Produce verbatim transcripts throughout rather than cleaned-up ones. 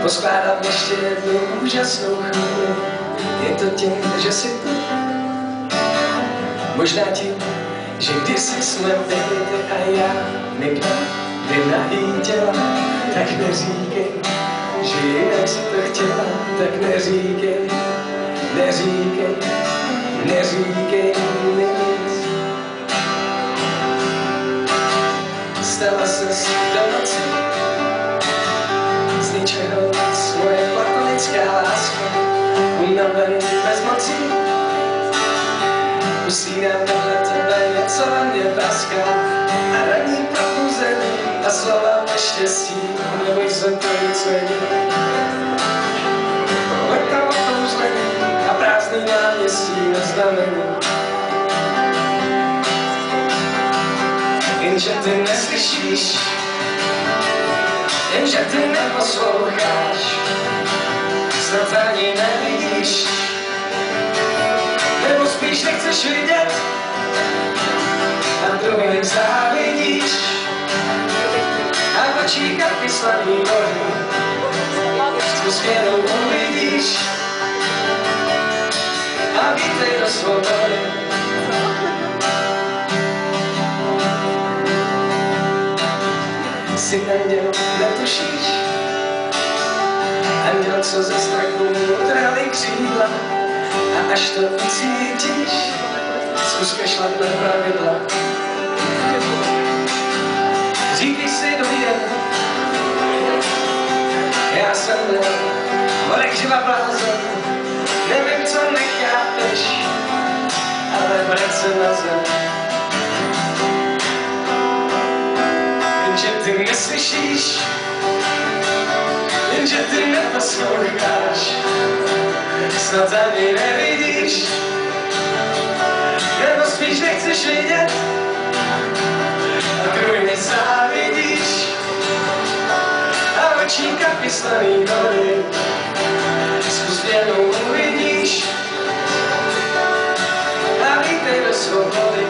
Poskládám ještě jednu úžasnou chvíli. Je to tím, že si tu. Možná tím, že kdysi jsme byli ty a já, my dva, kdy nahý těla, tak neříkej, že jinak si to chtěla, tak neříkej, neříkej, neříkej mi nic. Stala ses do noci, z ničeho nic, moje platonická láska, unavený bez mocí. Usínám vedle tebe, něco ve mně praská a ranní probuzení a slova neštěstí, neboj se, to nic není. Letá okouzlení a prázdný náměstí na znamení. Jenže ty neslyšíš, jenže ty neposloucháš, snad ani nevidíš, nebo spíš nechceš vidět a druhým závidíš a v očích kapky sladný vodu s usměnou uvidíš a vítej do svobody. Jsi anděl, netušíš, anděl, co ze strachu utrhali křídla. A až to ucítíš, zkus kašlat na pravidla. Říkej si dobrý den, já jsem byl odekživa blázen, nevím, co nechápeš, ale vrať se na zem. Jenže ty neslyšíš, jenže ty neposloucháš, snad ani nevidíš, nebo spíš nechceš vidět a druhým závidíš a očí kapky slaný vody s usměnou uvidíš a vítej do svobody.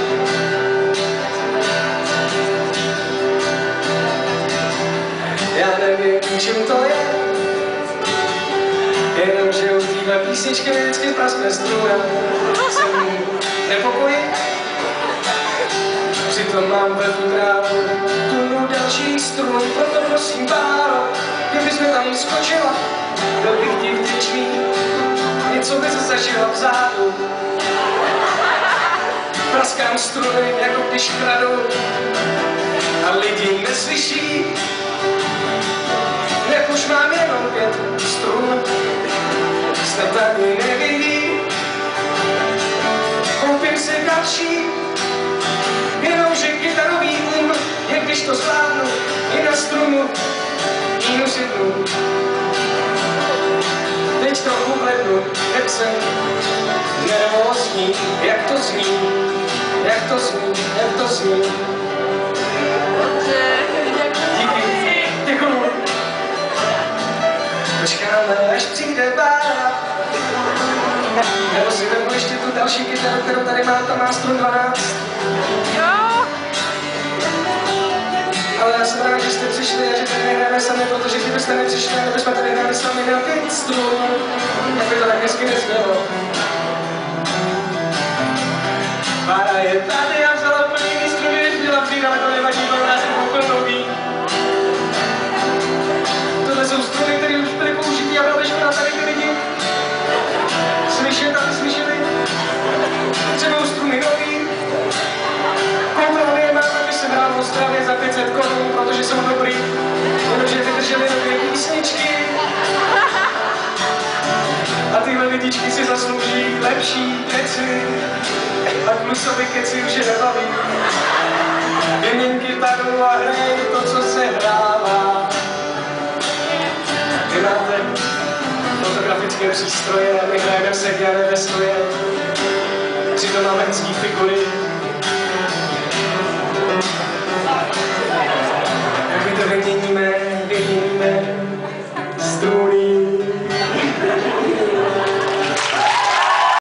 Já nevím, čím to je, jenomže u téhle písničky vždycky praskne struna. Jsem nepokojí, přitom mám ve futrálu tunu další strun. Proto prosím, Báro, kdybys mi tam skočila, byl bych ti vděčný, něco by se zažila vzadu. Praskám struny, jako když kradu a lidi neslyší, jak už mám jenom pět strun, snad ani nevidí. Koupím si další, jenomže kytarový um, jak když to zvládnu, i na strunu minus jednu. Teď to uvednu, jak jsem nervózní, jak to zní, jak to zní, jak to zní. Díky, děkuju. Počkáme, až přijde Bára, nebo si vemu ještě tu další kytaru, kterou tady mám, tam má strun dvanáct. Jo. Ale já jsem rád, že jste přišli a že tady nehráme sami, protože kdybyste nepřišli, nebo jsme tady hráli sami na pět strun, tak by to tak hezky neznělo. Bára je tady a vzala plný jiný struny, než měla přijít, ale to nevadí, pro nás je koupil nový. Tohle jsou struny, které už byly použitý a byla škoda tady ty lidi. Slyšet a neslyšeli. Třeba struny nový. Koupil je mám, aby se hrál v Ostravě za pět set korun, protože jsou dobrý. Jenomže vydrželi nové písničky. A tyhle lidičky si zaslouží lepší keci. A klusovi keci už je nebaví. Vyměň kytaru a hrej to, co se hrává. Vy máte fotografické přístroje, my hrajeme v sedě a ne ve stoje. Přitom máme hezký figury. Jak my to vyměníme, vyměníme strůj.